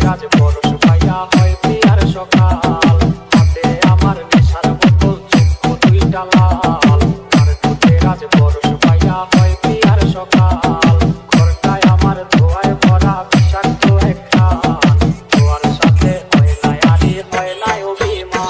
রাজ পরশ পাইয়া হয় পিয়ার সকাল হাতে আমার নেশার বোতল চক্ষু দুইটা লাল তার দুধে রাজ পরশ পাইয়া হয় পিয়ার সকাল ঘরটায় আমার ধোঁয়ায় ভরা বিষাক্ত এক খান ধোঁয়ার সাথে হয় নাই আরে হয় নাই অভিমান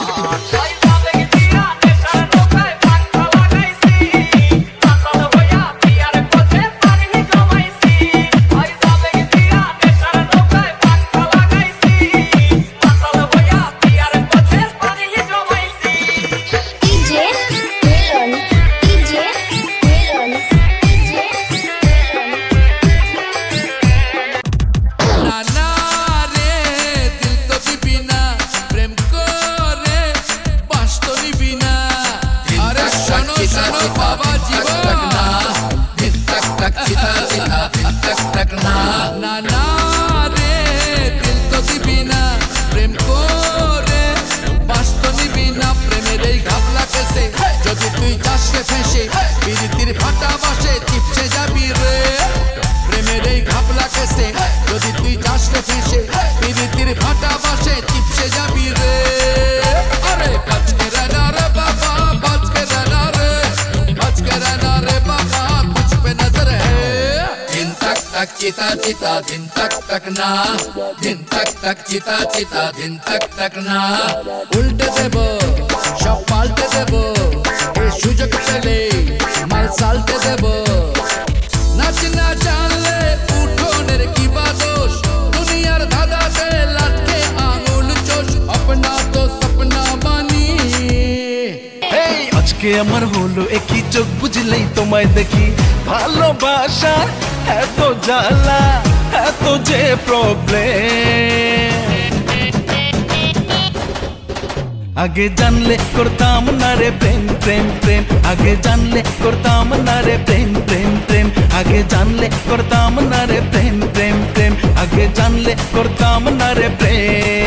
चिता चिता दिन तक ना दिन तक चिता चिता दिन तक ना उल्टे देबो सब पाल्टे देबो ए सुजग पेले माल साल्टे देबो नाच ना जानले उठोनेर की बादोश दुनियार धादाते लटके आंगुल चोश अपना तो सपना बानी এই আজকে আমার হলো একই চোখ বুঝলেই তোমায় দেখি ভালোবাসা এত জ্বালা এত যে প্রবলেম আগে জানলে করতাম না রে প্রেম প্রেম প্রেম আগে জানলে করতাম না রে প্রেম প্রেম প্রেম আগে জানলে করতাম না রে প্রেম প্রেম প্রেম আগে জানলে করতাম না রে প্রেম